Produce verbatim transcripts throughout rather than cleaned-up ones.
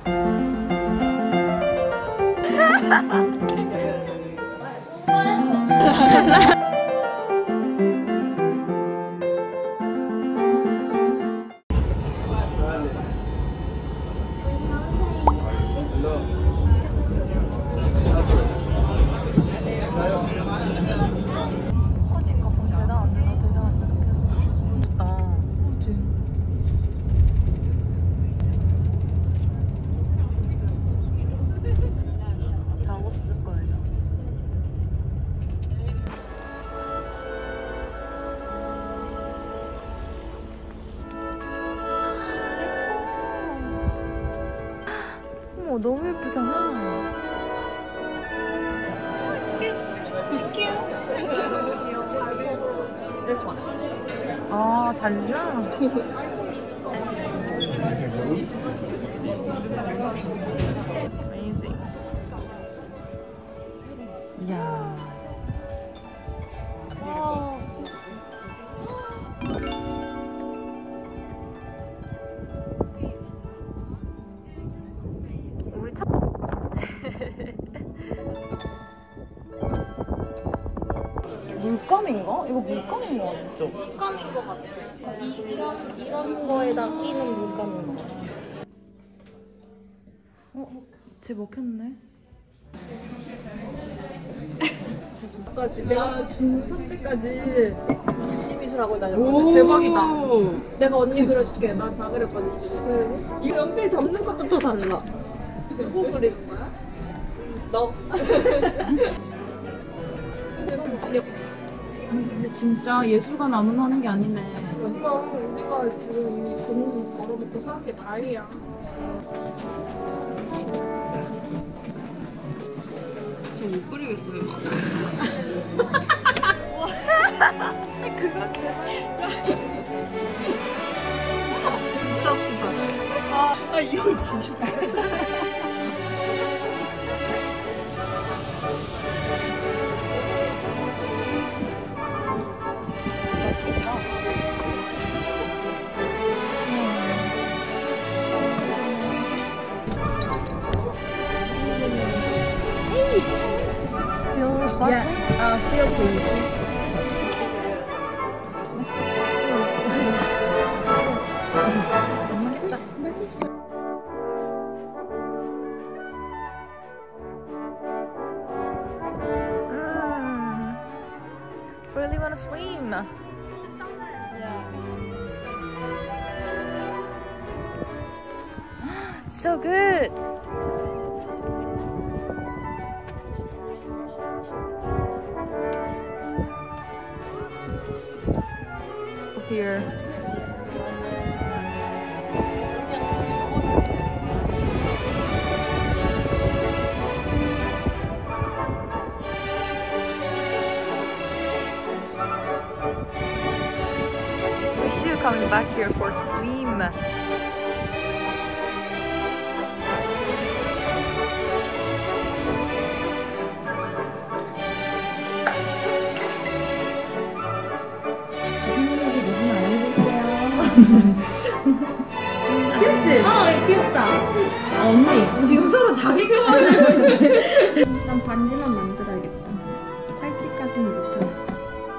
어머, 너무 예쁘잖아. This one. 아, 달라? Amazing. 이야. 우리 차. 물감인가? 이거 물감인 거 같죠? 물감인 것 같아. 이, 이런, 이런 거에다 끼는 물감인 것 같아. 어? 쟤 먹혔네? 내가 중삼 때까지 집시미술학원 다녔거든. 대박이다. 내가 언니 그려줄게. 난 다 그렸거든, 지금. 이 연필 접는 것부터 달라. 누구 그리는 거야? 너. 아니 근데 진짜 예술관 아무나 하는 게 아니네. 얼마 우리가 지금 이 돈 벌어먹고 사는 게 다행이야. 저 못 그리겠어요. 그거 제발. 진짜 웃기다. 아, 아 이거 진짜. Still sparkling? Yeah, uh, still please. 맛있겠다. 맛있어. Mm. Really wanna swim? So good. Here. Wish you coming back here for a swim. 귀엽지? 아, 귀엽다. 아, 언니 지금 서로 자기 거 만들고 있네. 난 반지만 만들어야겠다. 팔찌까지는 못하겠어.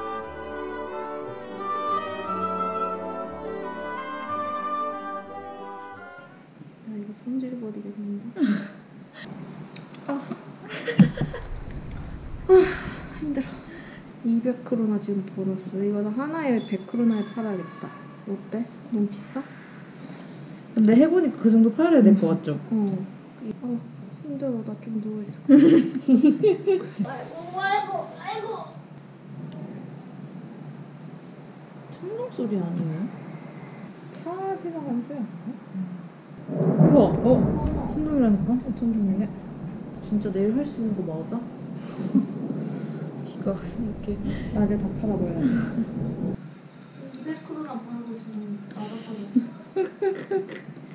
아, 이거 손질 버리겠는데. 아. 아, 힘들어. 이백 크로나 지금 벌었어. 이거 하나에 백 크로나에 팔아야겠다. 어때? 너무 비싸? 근데 해보니까 그 정도 팔아야 될 것 같죠? 어. 어, 힘들어. 나 좀 누워있을 거야. 아이고, 아이고, 아이고. 청룡 소리 아니에요? 차 지나가는 소리 우와! 어? 신동이라니까? 어쩐 종이래? 진짜 내일 할 수 있는 거 맞아? 비가 이렇게 낮에 다 팔아버려야 돼. 이백 크로나 벌고 지금 나가서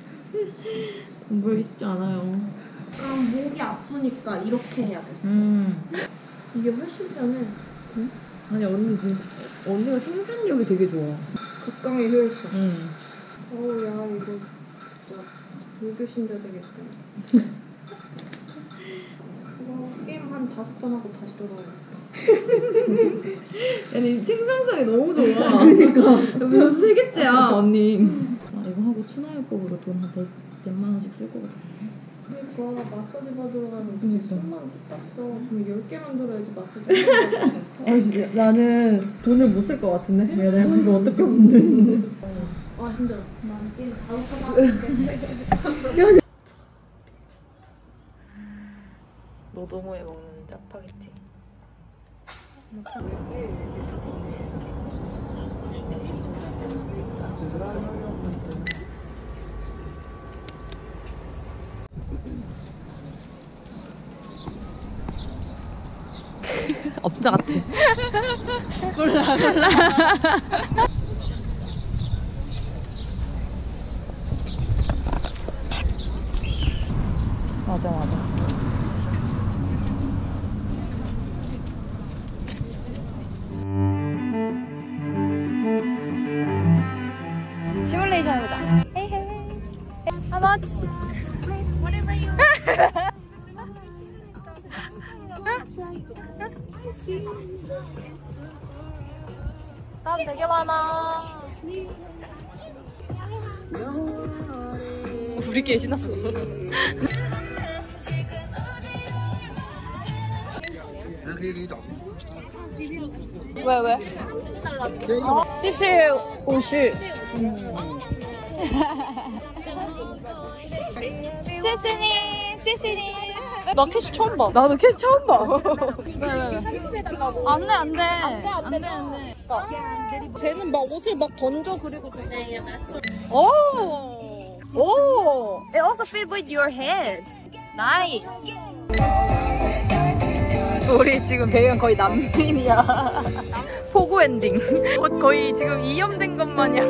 돈 벌기 쉽지 않아요. 그럼 목이 아프니까 이렇게 해야겠어. 음. 이게 훨씬 편해. 응? 아니 언니 지금 언니가 생산력이 되게 좋아. 극강의 효율성. 응. 어우 야 이거 진짜 불교 신자 되겠다. 와, 게임 한 다섯 번 하고 다시 돌아오겠다. 얘는 생산성이 너무 좋아. 그러니까 벌써 세 개째야 언니. 아, 이거 하고 추나요법으로 돈 한 백만 원씩 쓸 것 같아. 그러니까 마사지 받으러 가면 진짜 그러니까. 십만 원 땄어. 그럼 열 개 만들어야지 마사지 받으러 가서. 아 진짜 나는 돈을 못 쓸 것 같은데. 야 내가 이거 어떻게 없는데. 아 진짜 난 게임 다섯 번 하고 노동후에 먹는 짜파게티. 업자 같아. 몰라 몰라. 맞아 맞아. 시뮬레이션 해보자. Hey, hey. How much? Whatever you want. 사람 되게 많아. 우리끼리 신났어. 왜 왜? 어? 这是五十。谢谢你，谢谢你。나 캐시 처음 봐. 나도 캐시 처음 봐. 왜, 왜, 왜? 안 돼, 안 돼. 안 돼, 안 돼. 쟤는 막 옷을 막 던져 그리고 오! 오! It also fit with your head. Nice. 우리 지금 배경 거의 난민이야. 포구 엔딩. 옷 거의 지금 이염된 것 마냥.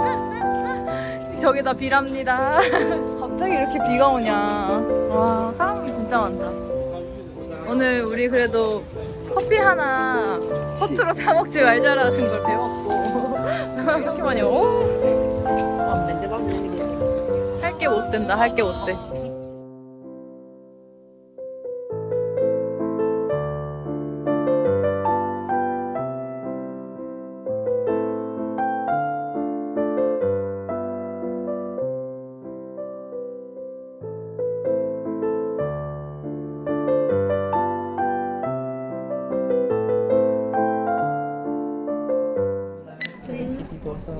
저기다 비랍니다. 갑자기 이렇게 비가 오냐. 와, 사람이 진짜 많다. 오늘 우리 그래도 커피 하나 허투루 사 먹지 말자라는 걸 배웠고. 이렇게 많이 오. 할 게 못 된다. 할 게 못 돼. So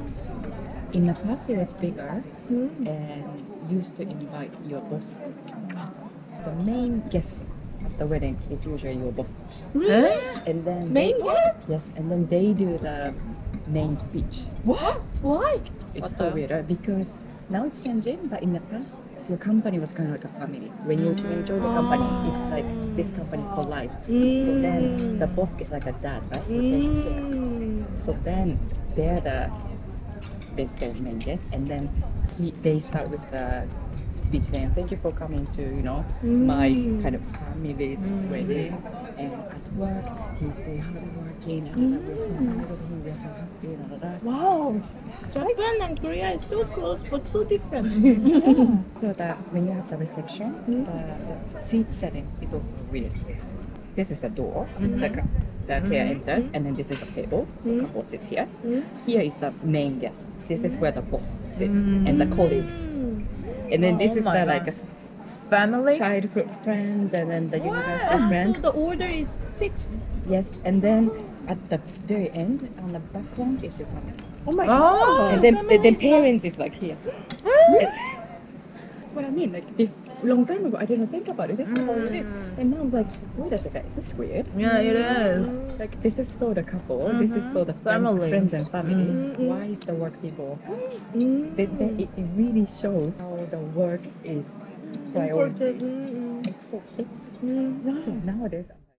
in the past it was bigger and used to invite your boss. The main guest at the wedding is usually your boss. Really? And then main they, guest? yes, and then they do the main speech. What? Why? It's so weird uh, because now it's changing, but in the past your company was kind of like a family. When you, when you join the company, it's like this company for life. So then the boss is like a dad, right? Who takes care. So then they're the basically main guest, and then he, they start with the speech saying, "Thank you for coming to you know my kind of family's wedding." And at work, he's very hardworking, and we're so proud of him. We're so happy. Da, da, da. Wow. Japan and Korea is so close but so different. So that when you have the reception, the, the seat setting is also weird. This is the door, the, cou- the pair enters, and then this is the table, so couple sits here. Here is the main guest. This is where the boss sits, and the colleagues. And then this Oh is my the God. like a Family? childhood friends, and then the university So friends. the order is fixed. Yes, and then at the very end, on the background is your family. Oh my Oh. And then the, the parents is like here. And that's what I mean. Like bef- long time ago, I didn't think about it. This is how it is. And now I was like, wait a second, is this weird? Yeah, it is. Like this is for the couple. This is for the friends, Family. friends and family. Why is the work people? They, they, it, it really shows how the work is priority. It's so sick. So nowadays.